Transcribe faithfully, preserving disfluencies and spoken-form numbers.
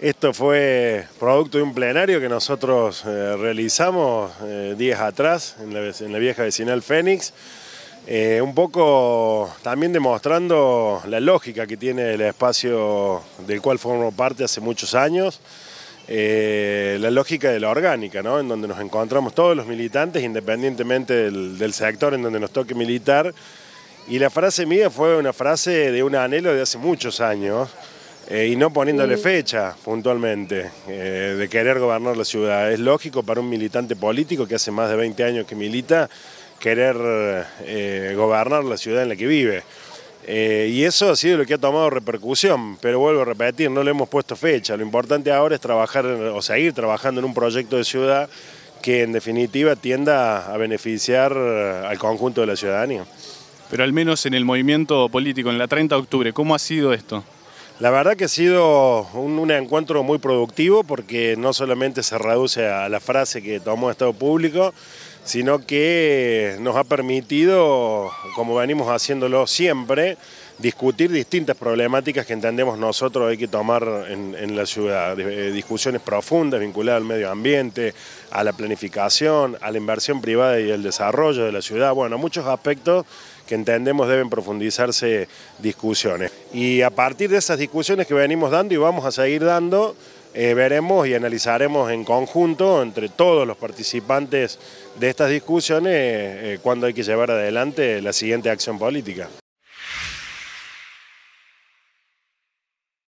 Esto fue producto de un plenario que nosotros eh, realizamos eh, días atrás en la, en la vieja vecinal Fénix, eh, un poco también demostrando la lógica que tiene el espacio del cual formo parte hace muchos años, eh, la lógica de la orgánica, ¿no? En donde nos encontramos todos los militantes independientemente del, del sector en donde nos toque militar. Y la frase mía fue una frase de un anhelo de hace muchos años, Eh, y no poniéndole fecha puntualmente, eh, de querer gobernar la ciudad. Es lógico para un militante político que hace más de veinte años que milita, querer eh, gobernar la ciudad en la que vive. Eh, y eso ha sido lo que ha tomado repercusión, pero vuelvo a repetir, no le hemos puesto fecha. Lo importante ahora es trabajar o seguir trabajando en un proyecto de ciudad que en definitiva tienda a beneficiar al conjunto de la ciudadanía. Pero al menos en el movimiento político, en la treinta de octubre, ¿cómo ha sido esto? La verdad que ha sido un, un encuentro muy productivo porque no solamente se reduce a la frase que tomó Estado Público, sino que nos ha permitido, como venimos haciéndolo siempre, discutir distintas problemáticas que entendemos nosotros hay que tomar en, en la ciudad. Discusiones profundas vinculadas al medio ambiente, a la planificación, a la inversión privada y el desarrollo de la ciudad. Bueno, muchos aspectos que entendemos deben profundizarse discusiones. Y a partir de esas discusiones que venimos dando y vamos a seguir dando, eh, veremos y analizaremos en conjunto entre todos los participantes de estas discusiones eh, cuándo hay que llevar adelante la siguiente acción política.